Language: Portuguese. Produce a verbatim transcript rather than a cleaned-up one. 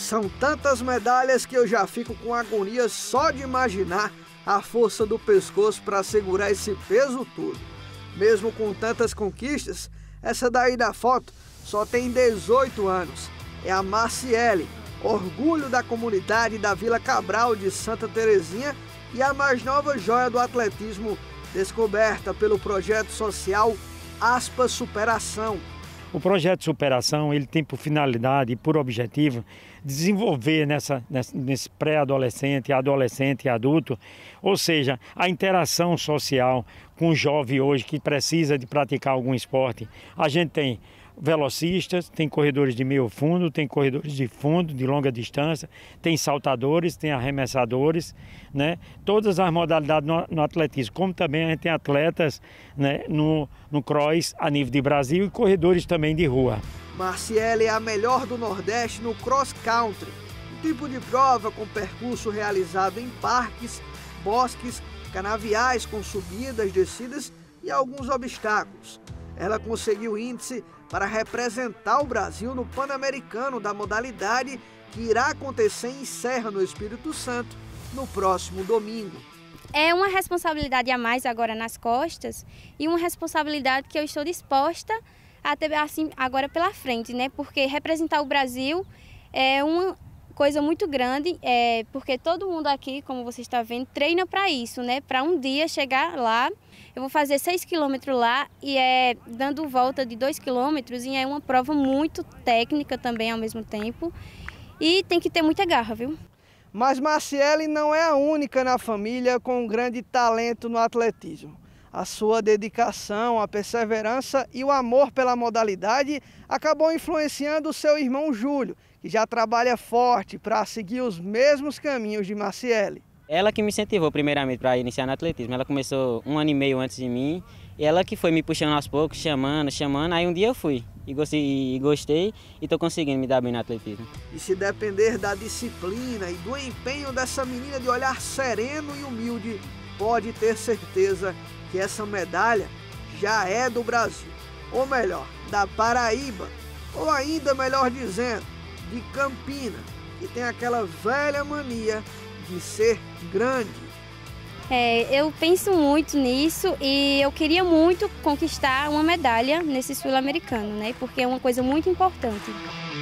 São tantas medalhas que eu já fico com agonia só de imaginar a força do pescoço para segurar esse peso todo. Mesmo com tantas conquistas, essa daí da foto só tem dezoito anos. É a Marciele, orgulho da comunidade da Vila Cabral de Santa Terezinha e a mais nova joia do atletismo descoberta pelo projeto social Aspas Superação. O projeto Superação ele tem por finalidade e por objetivo desenvolver nessa, nesse pré-adolescente, adolescente e adulto, ou seja, a interação social com o jovem hoje que precisa de praticar algum esporte. A gente tem velocistas, tem corredores de meio fundo, tem corredores de fundo, de longa distância, tem saltadores, tem arremessadores, né? Todas as modalidades no, no atletismo, como também a gente tem atletas, né, no, no cross a nível de Brasil e corredores também de rua. Marciele é a melhor do Nordeste no cross country, um tipo de prova com percurso realizado em parques, bosques, canaviais com subidas, descidas e alguns obstáculos. Ela conseguiu índice para representar o Brasil no Pan-Americano da modalidade que irá acontecer em Serra, no Espírito Santo, no próximo domingo. É uma responsabilidade a mais agora nas costas e uma responsabilidade que eu estou disposta a ter assim, agora pela frente, né? Porque representar o Brasil é uma coisa muito grande, é, porque todo mundo aqui, como você está vendo, treina para isso, né? Para um dia chegar lá. Eu vou fazer seis quilômetros lá e é dando volta de dois quilômetros e é uma prova muito técnica também ao mesmo tempo. E tem que ter muita garra, viu? Mas Marciele não é a única na família com um grande talento no atletismo. A sua dedicação, a perseverança e o amor pela modalidade acabou influenciando o seu irmão Júlio, que já trabalha forte para seguir os mesmos caminhos de Marciele. Ela que me incentivou primeiramente para iniciar no atletismo. Ela começou um ano e meio antes de mim. E ela que foi me puxando aos poucos, chamando, chamando. Aí um dia eu fui e gostei, e gostei e estou conseguindo me dar bem no atletismo. E se depender da disciplina e do empenho dessa menina de olhar sereno e humilde, pode ter certeza que essa medalha já é do Brasil. Ou melhor, da Paraíba. Ou ainda melhor dizendo, de Campina, que tem aquela velha mania de ser grande. É, eu penso muito nisso e eu queria muito conquistar uma medalha nesse sul-americano, né? Porque é uma coisa muito importante.